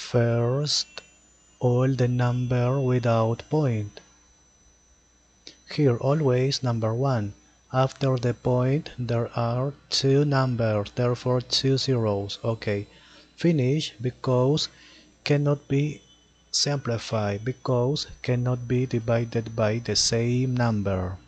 First, all the number without point. Here always number 1. After the point there are 2 numbers, therefore 2 zeros. Okay. Finish because cannot be simplified because cannot be divided by the same number.